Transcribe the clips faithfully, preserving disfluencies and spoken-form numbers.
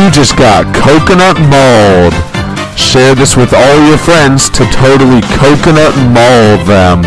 You just got coconut mauled. Share this with all your friends to totally coconut maul them.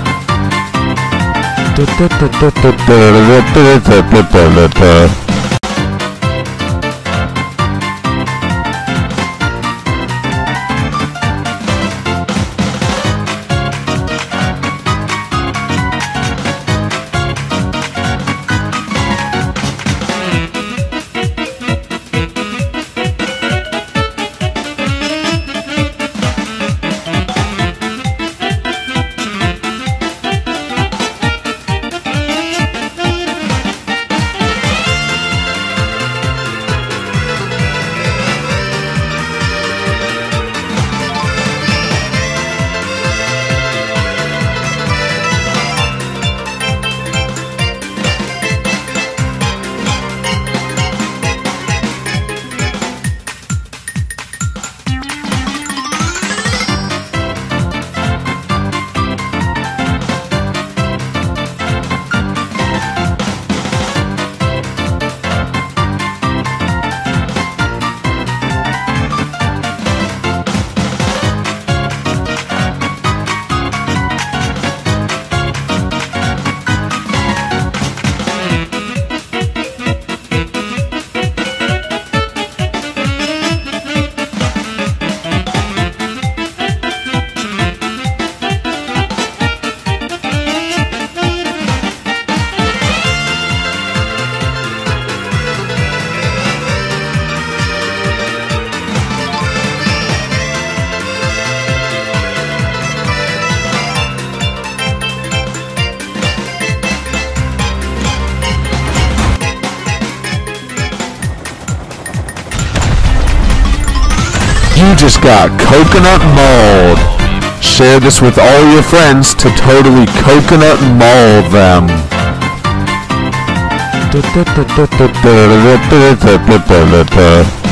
You just got coconut mauled. Share this with all your friends to totally coconut maul them.